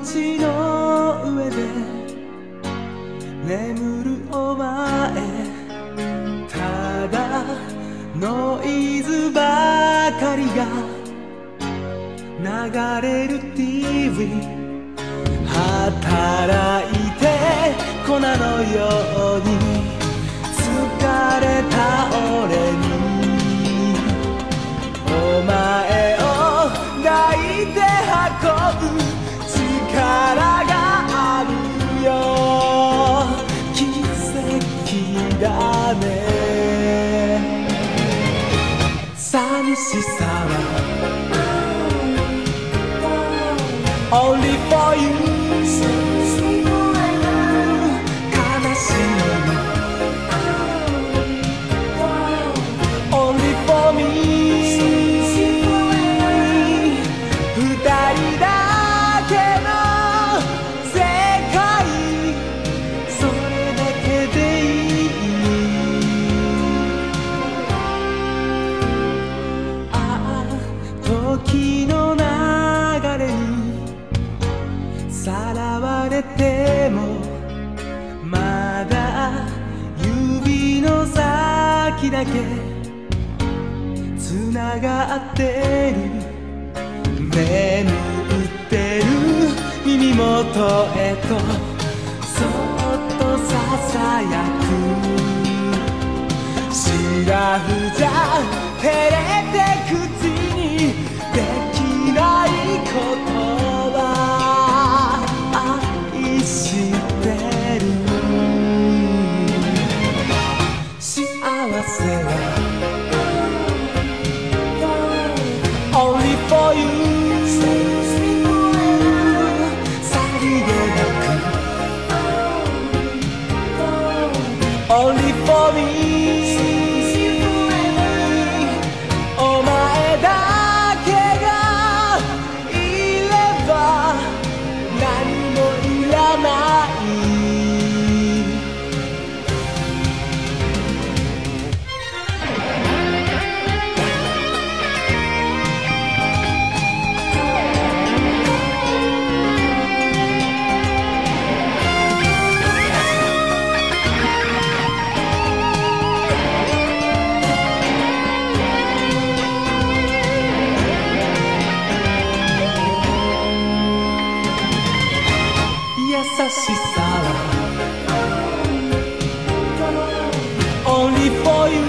ちの上で眠るお前、ただノイズばかりが流れる TV、 働いて粉のように疲れた俺にお前を抱いて運ぶ力があるよ。奇跡だね。寂しさは Only for you。 悲しみは Only for me。 二人だけの世界、それだけでいい。ああ時の流れにさらわれてもまだ指の先だけつながってる。眠ってる耳元へとそっとささやく。シラフじゃ照れて口にできないことは愛してる。幸せは Only for you。Only for me。 お前だけがいれば何もいらない。優しさは Only for you。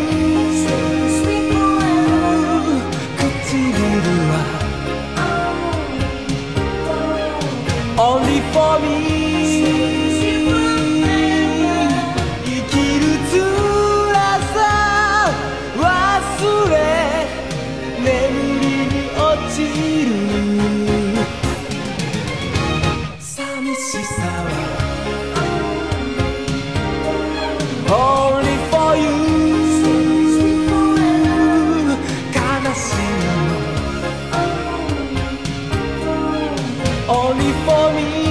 唇は Only for me。 生きる辛さ忘れ眠りに落ちる。寂しさは Only for you。 悲しみも Only for me。